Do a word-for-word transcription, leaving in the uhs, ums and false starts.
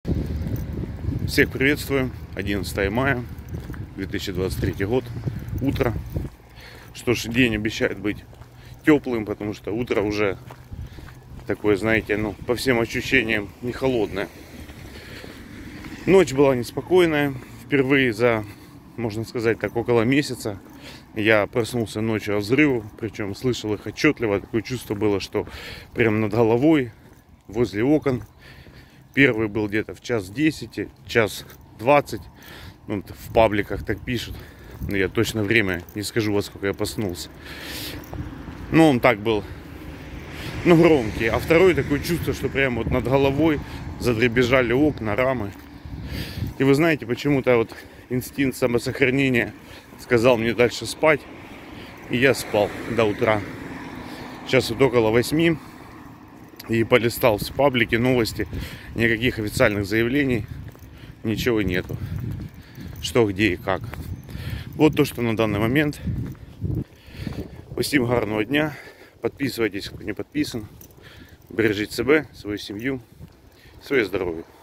Всех приветствую. одиннадцатое мая две тысячи двадцать третий год. Утро. Что ж, день обещает быть теплым, потому что утро уже такое, знаете, ну, по всем ощущениям не холодное. Ночь была неспокойная. Впервые за, можно сказать так, около месяца я проснулся ночью от взрывов, причем слышал их отчетливо. Такое чувство было, что прямо над головой, возле окон. Первый был где-то в час десять, час двадцать. Ну, в пабликах так пишут. Но я точно время не скажу, во сколько я проснулся. Но он так был, ну, громкий. А второй такое чувство, что прямо вот над головой задребезжали окна, рамы. И вы знаете, почему-то вот инстинкт самосохранения сказал мне дальше спать. И я спал до утра. Сейчас вот около восьми. И полистал в паблике новости. Никаких официальных заявлений. Ничего нету. Что, где и как. Вот то, что на данный момент. Всем гарного дня. Подписывайтесь, кто не подписан. Бережите себя, свою семью, своє здоров'я.